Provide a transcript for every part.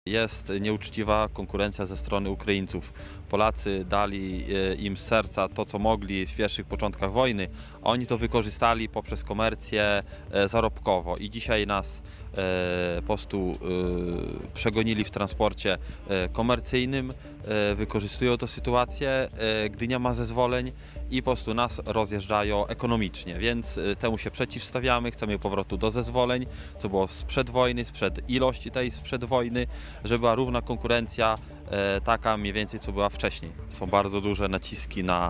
Jest nieuczciwa konkurencja ze strony Ukraińców. Polacy dali im z serca to, co mogli w pierwszych początkach wojny, a oni to wykorzystali poprzez komercję zarobkowo i dzisiaj nas po prostu przegonili w transporcie komercyjnym, wykorzystują tę sytuację, gdy nie ma zezwoleń i po prostu nas rozjeżdżają ekonomicznie, więc temu się przeciwstawiamy, chcemy powrotu do zezwoleń, co było sprzed wojny, sprzed ilości tej sprzed wojny, żeby była równa konkurencja, taka mniej więcej co była wcześniej. Są bardzo duże naciski na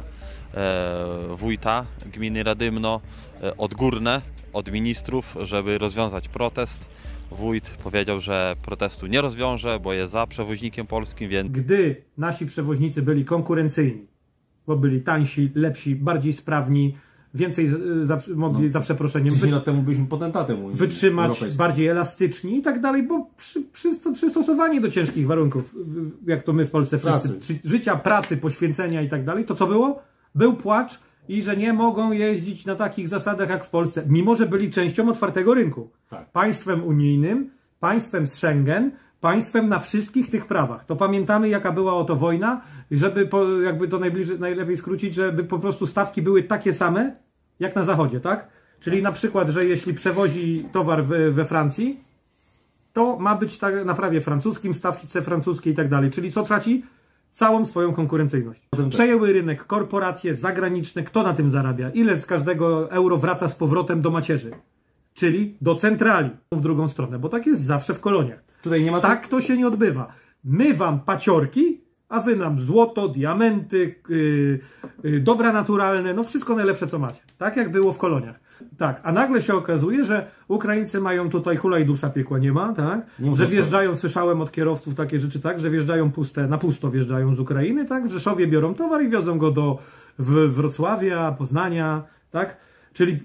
wójta gminy Radymno, odgórne od ministrów, żeby rozwiązać protest. Wójt powiedział, że protestu nie rozwiąże, bo jest za przewoźnikiem polskim, więc... Gdy nasi przewoźnicy byli konkurencyjni, bo byli tańsi, lepsi, bardziej sprawni, więcej mogli za przeproszeniem 10 lat temu byliśmy potentatem wytrzymać, bardziej elastyczni i tak dalej, bo przystosowani do ciężkich warunków, jak to my w Polsce, życia, pracy, poświęcenia i tak dalej, to co było? Był płacz i że nie mogą jeździć na takich zasadach jak w Polsce, mimo że byli częścią otwartego rynku. Tak. Państwem unijnym, państwem z Schengen, państwem na wszystkich tych prawach. To pamiętamy, jaka była oto wojna, żeby jakby to najlepiej skrócić, żeby po prostu stawki były takie same, jak na zachodzie, tak? Czyli na przykład, że jeśli przewozi towar we Francji, to ma być tak na prawie francuskim, stawce francuskie i tak dalej. Czyli co traci? Całą swoją konkurencyjność. Przejęły rynek korporacje zagraniczne. Kto na tym zarabia? Ile z każdego euro wraca z powrotem do macierzy? Czyli do centrali. W drugą stronę, bo tak jest zawsze w koloniach. Tutaj nie ma tak to się nie odbywa. My wam paciorki, a wy nam złoto, diamenty, dobra naturalne, no wszystko najlepsze co macie. Tak jak było w koloniach. Tak, a nagle się okazuje, że Ukraińcy mają tutaj hulaj dusza piekła nie ma, tak? Że wjeżdżają, słyszałem od kierowców takie rzeczy, tak? Że wjeżdżają na pusto wjeżdżają z Ukrainy, tak? W Rzeszowie biorą towar i wiozą go do Wrocławia, Poznania, tak? Czyli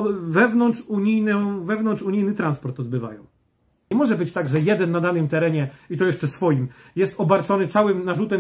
wewnątrzunijny transport odbywają. Nie może być tak, że jeden na danym terenie, i to jeszcze swoim, jest obarczony całym narzutem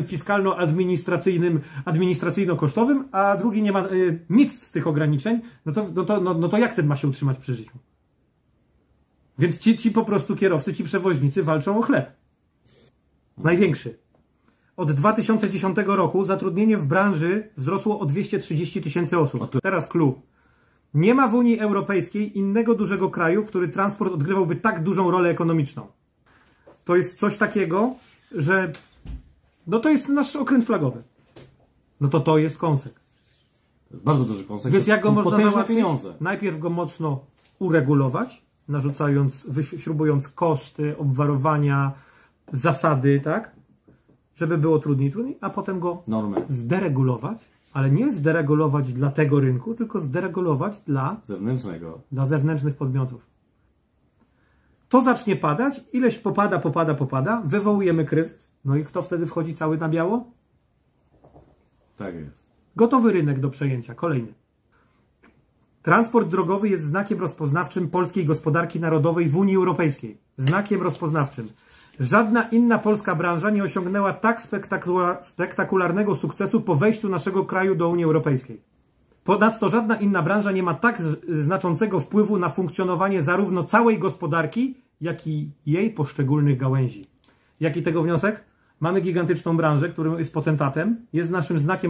fiskalno-administracyjno-kosztowym, a drugi nie ma nic z tych ograniczeń, no to jak ten ma się utrzymać przy życiu? Więc ci po prostu kierowcy, ci przewoźnicy walczą o chleb. Największy. Od 2010 roku zatrudnienie w branży wzrosło o 230 000 osób. Teraz clue. Nie ma w Unii Europejskiej innego dużego kraju, w którym transport odgrywałby tak dużą rolę ekonomiczną. To jest coś takiego, że no to jest nasz okręt flagowy. No to jest kąsek. To jest bardzo duży kąsek. Więc jak go można załatwić? Najpierw go mocno uregulować, śrubując koszty, obwarowania, zasady, tak? Żeby było trudniej, a potem go zderegulować. Ale nie zderegulować dla tego rynku, tylko zderegulować dla zewnętrznych podmiotów. To zacznie padać, ileś popada, wywołujemy kryzys. No i kto wtedy wchodzi cały na biało? Tak jest. Gotowy rynek do przejęcia, kolejny. Transport drogowy jest znakiem rozpoznawczym polskiej gospodarki narodowej w Unii Europejskiej. Znakiem rozpoznawczym. Żadna inna polska branża nie osiągnęła tak spektakularnego sukcesu po wejściu naszego kraju do Unii Europejskiej. Ponadto żadna inna branża nie ma tak znaczącego wpływu na funkcjonowanie zarówno całej gospodarki, jak i jej poszczególnych gałęzi. Jaki tego wniosek? Mamy gigantyczną branżę, która jest potentatem, jest naszym znakiem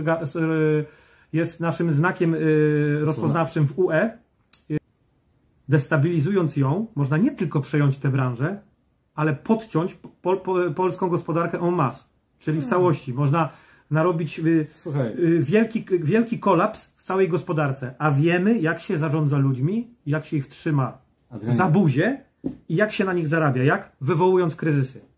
rozpoznawczym w UE. Destabilizując ją, można nie tylko przejąć tę branżę, ale podciąć polską gospodarkę en masse, czyli w całości. Można narobić wielki kolaps w całej gospodarce, a wiemy, jak się zarządza ludźmi, jak się ich trzyma za buzię i jak się na nich zarabia, jak wywołując kryzysy.